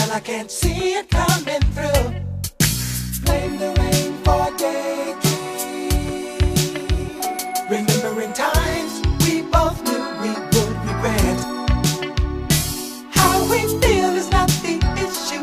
but I can't see it coming through. Blame the rain for daydream, remembering times we both knew we would regret. How we feel is not the issue,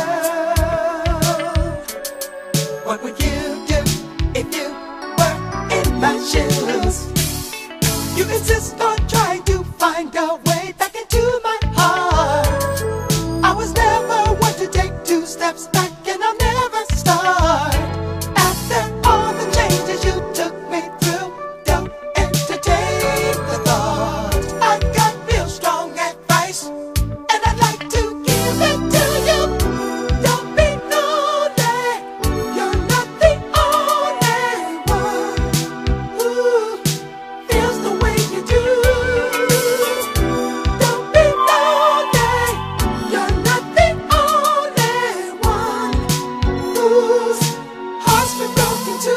girl. What would you do if you were in my shoes? You insist on trying to find a way back into my heart. I was never one to take 2 steps back, and I'll never start. After all the changes you took me through, don't entertain the thought. I got real strong advice, and I'd like to give it to you. Don't be lonely, you're not the only one who feels the way you do. Don't be lonely, you're not the only one whose heart's been broken too.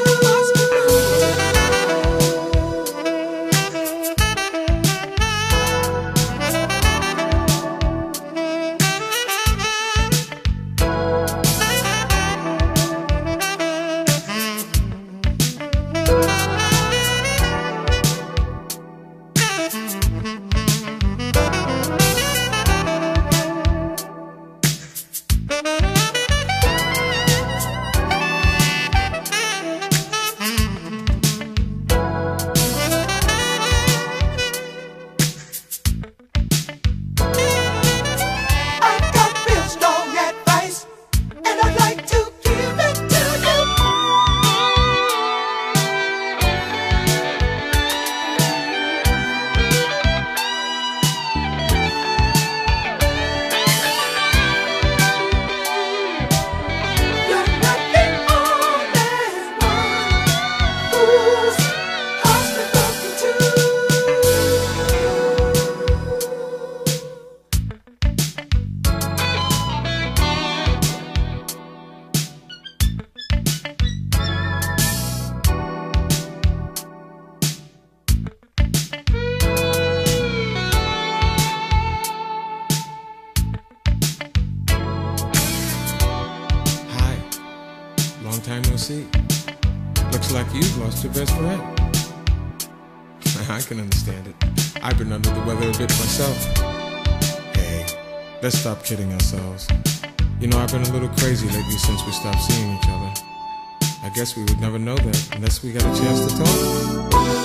I got real strong advice, and I'd like to give it to you. You're not the only one whose heart's been broken too. Hi, long time no see. Looks like you've lost your best friend. I can understand it. I've been under the weather a bit myself. Hey, let's stop kidding ourselves. You know, I've been a little crazy lately since we stopped seeing each other. I guess we would never know that unless we got a chance to talk.